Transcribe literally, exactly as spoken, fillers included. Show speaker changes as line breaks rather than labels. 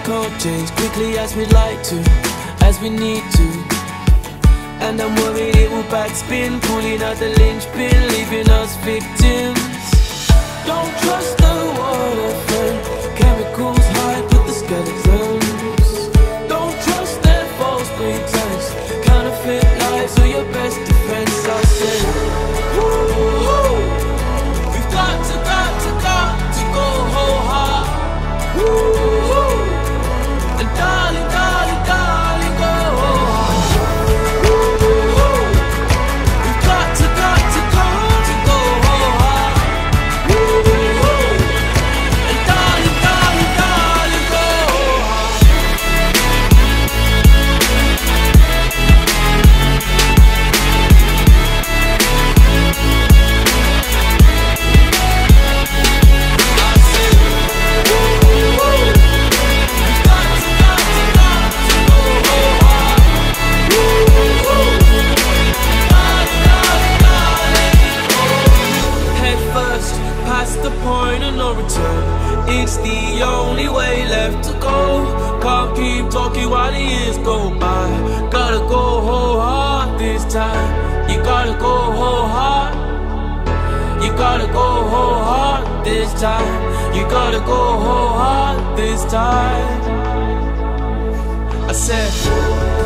can't change quickly as we'd like to, as we need to. And I'm worried it will backspin, pulling out the linchpin, leaving us victims. Don't trust the water friend, chemicals hide with the skeletons. Don't trust their false pretense, counterfeit lies are your best defense. I said, woo-hoo, we've got to, got to, got to go whole hard. Woo-hoo, and darling, darling, darling, go whole hard. Woo-hoo, we've got to, got to, got to go whole hard. Woo-hoo, and darling, darling, darling, go whole hard. The point of no return, it's the only way left to go. Can't keep talking while the years go by. Gotta go whole hard this time. You gotta go whole hard. You gotta go whole hard this time. You gotta go whole hard this time. I said